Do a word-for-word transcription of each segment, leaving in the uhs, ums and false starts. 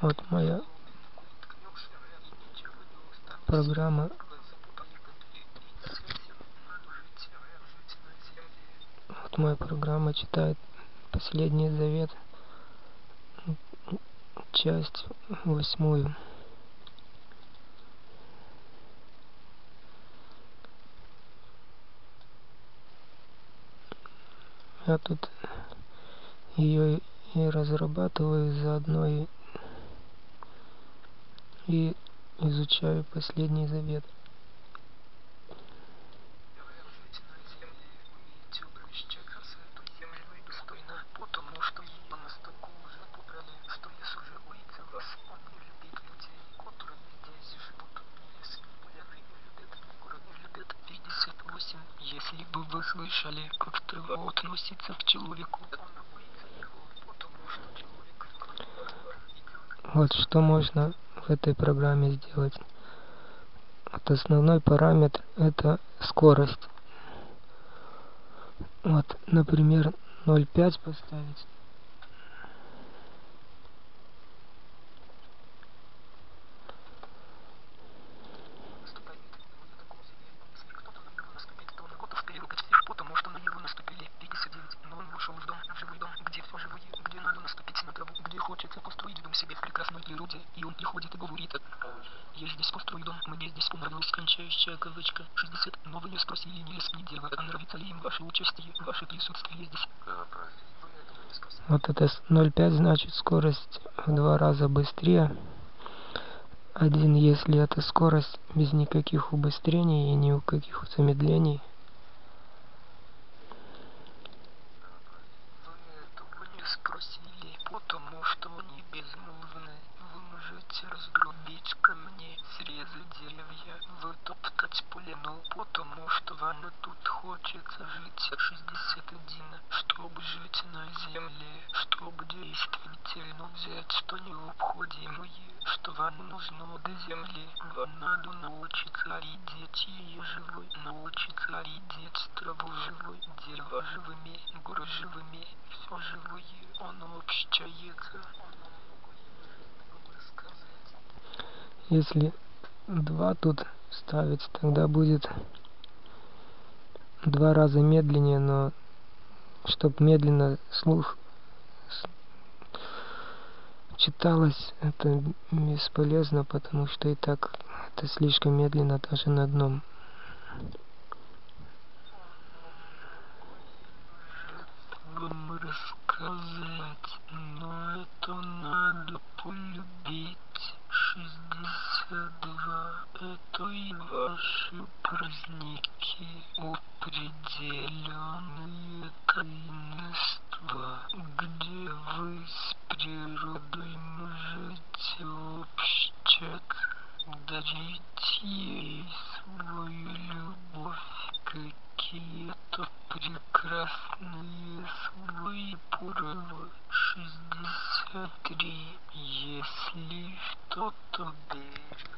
Вот моя программа. Вот моя программа читает Последний Завет, часть восьмую. Я тут ее и разрабатываю заодно и, и изучаю Последний Завет. Если бы вы слышали, как трава относится к человеку. Вот что можно в этой программе сделать. Вот основной параметр — это скорость. Вот, например, ноль целых пять поставить. Потому что на него наступили пятьдесят девять, но он вошел в дом, в живой дом, где все живое, где надо наступить на траву, где хочется построить дом себе в прекрасной природе, и он приходит и говорит: я здесь построю дом, мне здесь понравилась кончающая кавычка. шестьдесят, но вы не спросили ни лес, ни дерево, а нравится ли им ваше участие, ваше присутствие здесь. Вот это ноль целых пять значит скорость в два раза быстрее. Один, если это скорость без никаких убыстрений и ни у каких замедлений. Спросили, потому что они безмолвны. Вы можете разгрубить камни, срезать деревья, вытоптать поле, но потому что вам тут хочется жить. шестьдесят один, чтобы жить на земле, чтобы действительно взять что необходимое, что вам нужно до земли. Вам надо научиться видеть ее живой, научиться видеть траву живой, дерево живыми, горы живыми, все живое. Оно общается. Если два тут ставить, тогда будет два раза медленнее, но чтобы медленно слух читалось, это бесполезно, потому что и так это слишком медленно даже на одном. Вам рассказать, но это надо полюбить. шестьдесят два, это и ваши праздники, определенные таинства, где вы с природой можете общаться, дарить ей свою любовь, какие-то прекрасные свои порывы. шестьдесят три, если что-то берете,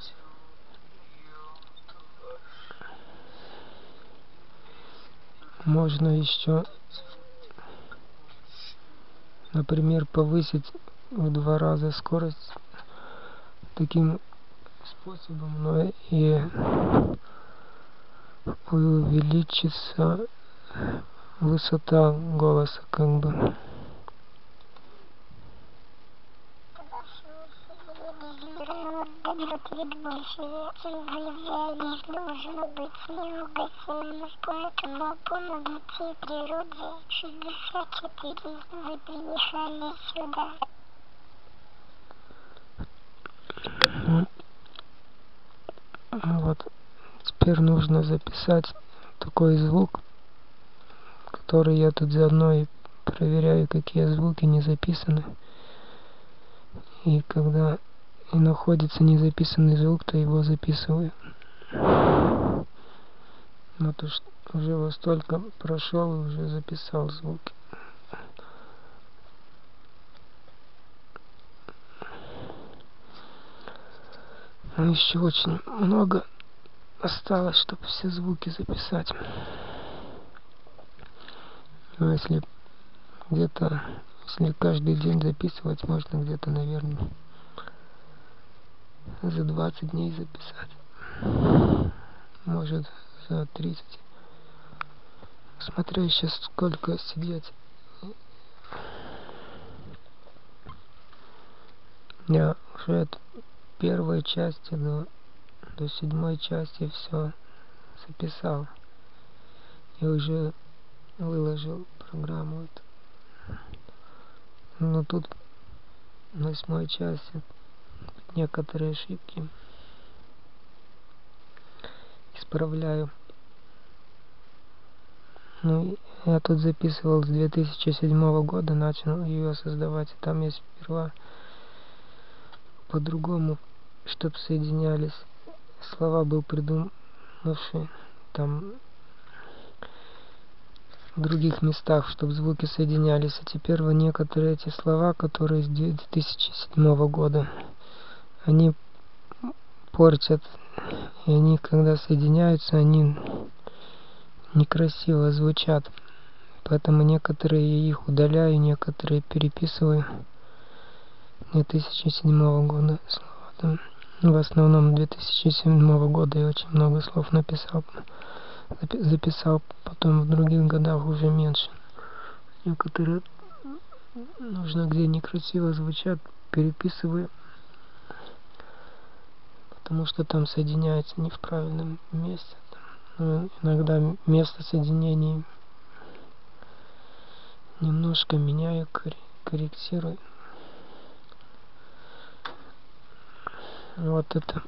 Можно еще, например, повысить в два раза скорость таким способом, но и увеличится высота голоса, как бы. Должно быть неугасимым, поэтому помогите природе. шестьдесят четыре, вы приехали сюда. Вот теперь нужно записать такой звук, который я тут заодно и проверяю, какие звуки не записаны. И когда и находится незаписанный звук, то его записываю. Вот уж уже во столько прошел и уже записал звуки. Но еще очень много осталось, чтобы все звуки записать. Но если где-то, если каждый день записывать, можно где-то, наверное, за двадцать дней записать. Может за тридцать. Смотря сейчас сколько сидеть. Я уже от первой части до, до седьмой части все записал. И уже выложил программу. Но тут в восьмой части некоторые ошибки исправляю. Ну, я тут записывал с две тысячи седьмого года, начал ее создавать. И там я сперва по-другому, чтобы соединялись. Слова был придумавший там в других местах, чтобы звуки соединялись. А теперь вот некоторые эти слова, которые с две тысячи седьмого года, они портят. И они, когда соединяются, они некрасиво звучат. Поэтому некоторые я их удаляю, некоторые переписываю. две тысячи седьмого года слова. Там, в основном две тысячи седьмого года я очень много слов написал. Записал, потом в других годах уже меньше. Некоторые нужно, где некрасиво звучат, переписываю. Потому что там соединяется не в правильном месте. Ну, иногда место соединений немножко меняю, корректирую. Вот это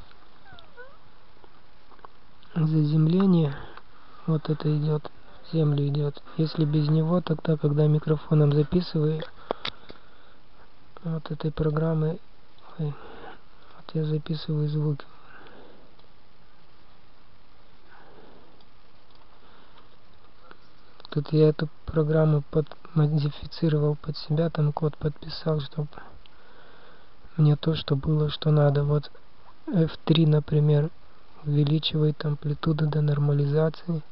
заземление, вот это идет, в землю идет. Если без него, тогда, когда микрофоном записываю, вот этой программы, ой, вот я записываю звуки. Тут я эту программу подмодифицировал под себя, там код подписал, чтобы мне то, что было, что надо. Вот эф три, например, увеличивает амплитуду до нормализации.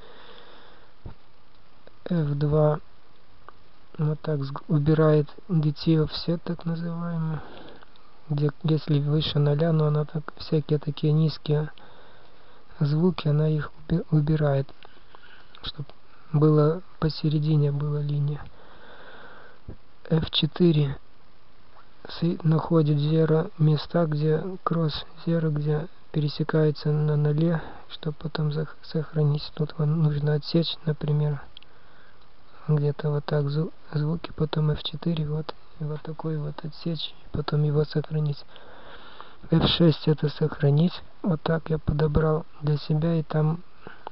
эф два вот так убирает ди ти offset, так называемый, где если выше ноля, но она так, всякие такие низкие звуки, она их убирает, чтобы было посередине была линия. эф четыре находит zero места, где кросс zero, где пересекается на ноле, чтобы потом сохранить. Тут нужно отсечь, например, где-то вот так звуки, потом эф четыре, вот, и вот такой вот отсечь, и потом его сохранить. эф шесть это сохранить. Вот так я подобрал для себя, и там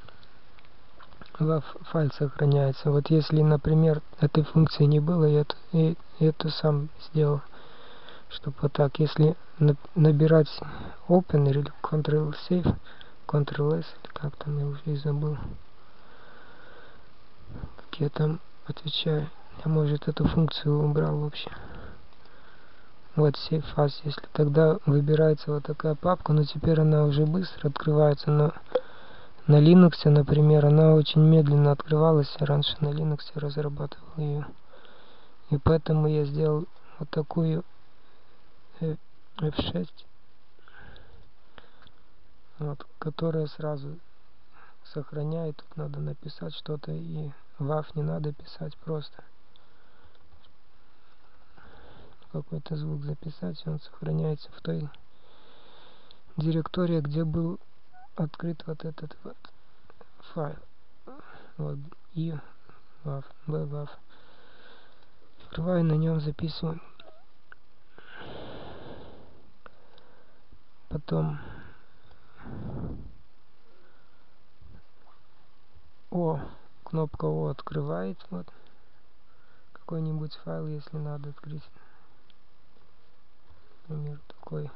вав файл сохраняется. Вот если, например, этой функции не было, я это, и, это сам сделал. Чтобы вот так, если набирать open или control-save, control-s, или как там, я уже и забыл, как я там отвечаю. Я, может, эту функцию убрал вообще. Вот save as, если тогда выбирается вот такая папка, но теперь она уже быстро открывается, но на Linux, например, она очень медленно открывалась, я раньше на Linux разрабатывал ее. И поэтому я сделал вот такую эф шесть, вот, которая сразу сохраняет. Тут надо написать что-то, и вав не надо писать, просто какой-то звук записать, и он сохраняется в той директории, где был открыт вот этот вот файл. Вот, и вав, б вав. Открываю, на нем записываю. Потом О, кнопка О открывает вот какой-нибудь файл, если надо открыть. Например, такой.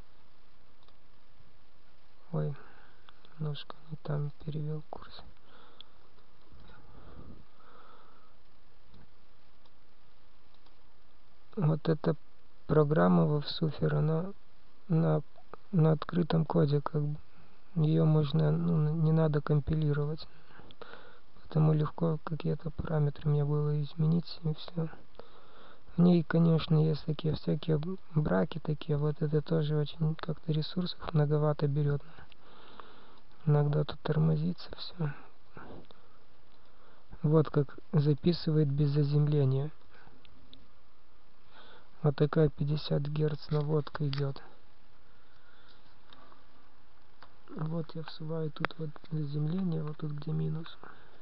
Ой, немножко не там перевел курс. Вот эта программа во Всуфер, она на, на открытом коде, как бы ее можно, ну, не надо компилировать. Поэтому легко какие-то параметры мне было изменить, и все. В ней, конечно, есть такие всякие браки такие, вот это тоже очень как-то ресурсов многовато берет. Иногда тут тормозится все. Вот как записывает без заземления. Вот такая пятьдесят герц наводка идет. Вот я всуваю тут вот заземление, вот тут где минус.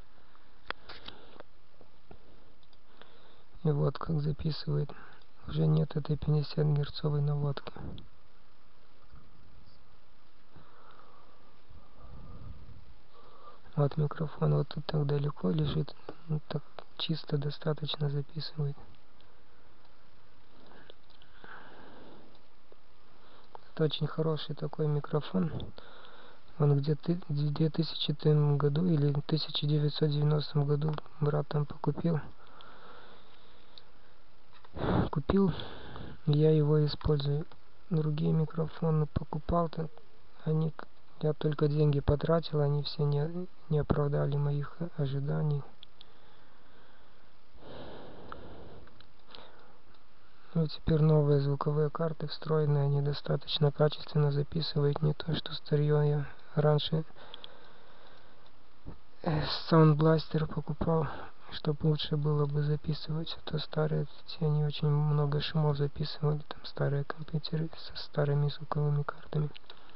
И вот как записывает. Уже нет этой пятьдесят герцовой наводки. Вот микрофон вот тут так далеко лежит. Вот так чисто достаточно записывает. Это очень хороший такой микрофон. Он где-то в двухтысячном году или в тысяча девятьсот девяностом году брат там покупил. Купил, я его использую. Другие микрофоны покупал-то, они, я только деньги потратил, они все не, не оправдали моих ожиданий. Ну, теперь новые звуковые карты встроенные, они достаточно качественно записывают, не то что старье. Я раньше Sound Blaster покупал, чтобы лучше было бы записывать, а то старые, они очень много шумов записывали, там старые компьютеры со старыми звуковыми картами.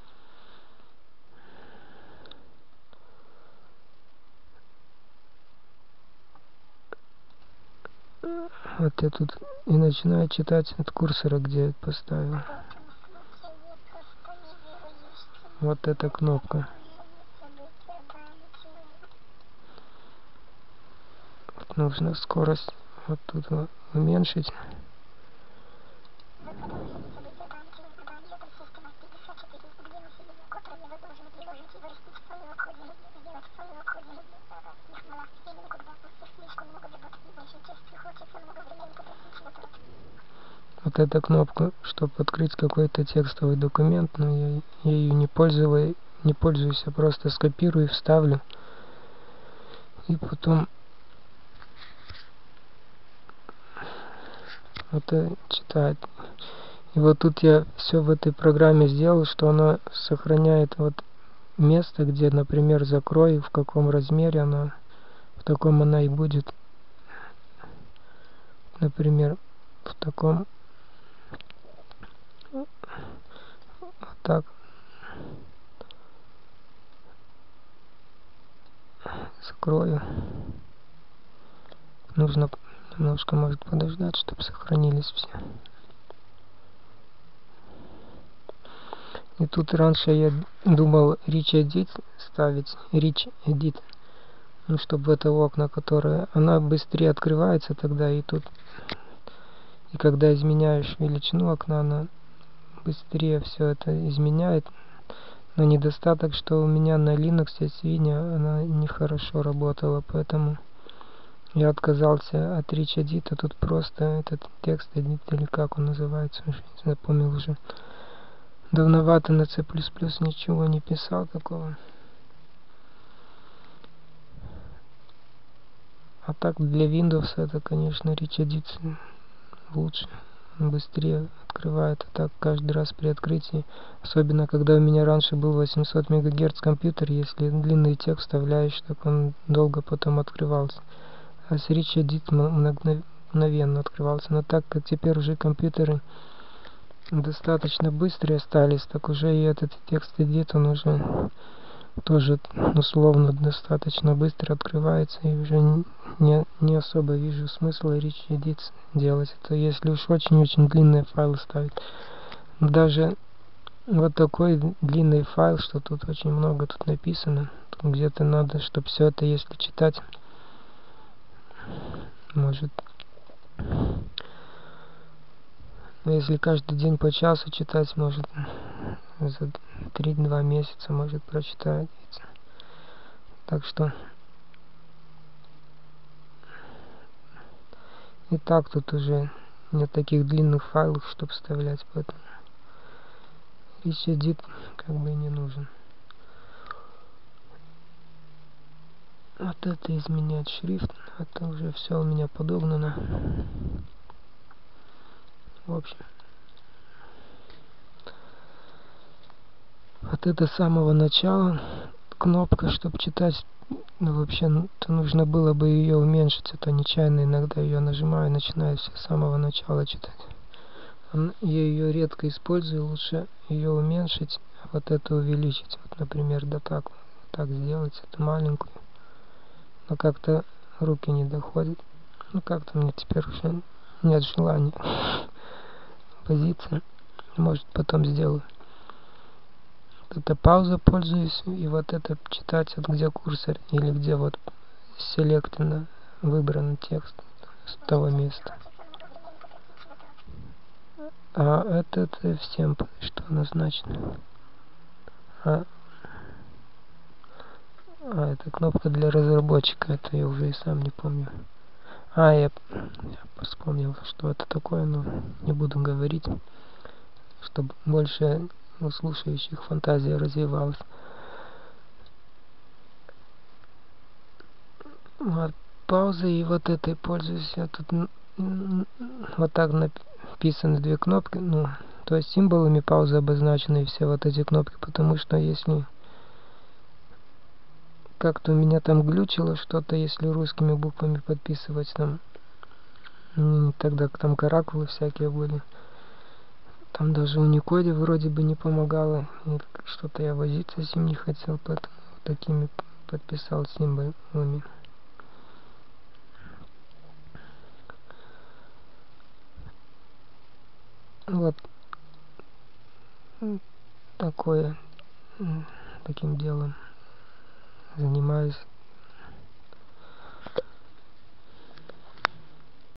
Вот я тут и начинаю читать от курсора, где я поставил. Вот эта кнопка. Вот нужно скорость вот тут уменьшить. Вот эта кнопка, чтобы открыть какой-то текстовый документ, но я, я ее не пользуюсь, не пользуюсь, а просто скопирую, вставлю и потом это читает. И вот тут я все в этой программе сделал, что она сохраняет вот место, где, например, закрой, в каком размере она, в таком она и будет. Например, в таком вот так. Закрою. Нужно немножко, может, подождать, чтобы сохранились все. И тут раньше я думал Rich Edit ставить, Rich Edit, ну, чтобы это окна, которые, она быстрее открывается тогда, и тут, и когда изменяешь величину окна, она быстрее все это изменяет. Но недостаток, что у меня на Linux Swinia она нехорошо работала, поэтому я отказался от Rich Edit, а тут просто этот текст edit, или как он называется, уже не запомнил уже. Давновато на C++ ничего не писал такого. А так для Windows это, конечно, Rich Edit лучше. Он быстрее открывает, а так каждый раз при открытии. Особенно, когда у меня раньше был восемьсот мегагерц компьютер, если длинный текст вставляешь, так он долго потом открывался. А с Rich Edit мгновенно открывался. Но так как теперь уже компьютеры достаточно быстрые остались, так уже и этот текст Edit, он уже тоже условно достаточно быстро открывается, и уже не, не особо вижу смысла Rich Edit делать. Это если уж очень-очень длинные файлы ставить. Даже вот такой длинный файл, что тут очень много тут написано, где-то надо, чтобы все это, если читать, может, но если каждый день по часу читать, может, за три-два месяца может прочитать. Так что и так тут уже нет таких длинных файлов, чтобы вставлять, поэтому Rich Edit как бы и не нужен. Вот это изменять шрифт, это уже все у меня подогнано. В общем, вот это с самого начала кнопка, чтобы читать, ну вообще, то нужно было бы ее уменьшить, это нечаянно иногда ее нажимаю, начинаю все с самого начала читать. Я ее редко использую, лучше ее уменьшить, а вот это увеличить. Вот, например, да так, так сделать, эту маленькую. Но как-то руки не доходят. Ну как-то мне теперь уже нет желания возиться. Может потом сделаю. Вот это пауза пользуюсь, и вот это читать, вот где курсор, или где вот селектно выбран текст с того места. А этот всем, что назначено. А, а это кнопка для разработчика, это я уже и сам не помню. А, я, я вспомнил, что это такое, но не буду говорить, чтобы больше у слушающих фантазия развивалась. Вот, паузой и вот этой пользуюсь. Я тут вот так написаны две кнопки, ну, то есть символами паузы обозначены все вот эти кнопки, потому что если как-то у меня там глючило что-то, если русскими буквами подписывать там, тогда там каракулы всякие были. Там даже в Unicode вроде бы не помогало, что-то я возиться с ним не хотел, поэтому такими подписал символами. Вот такое, таким делом занимаюсь.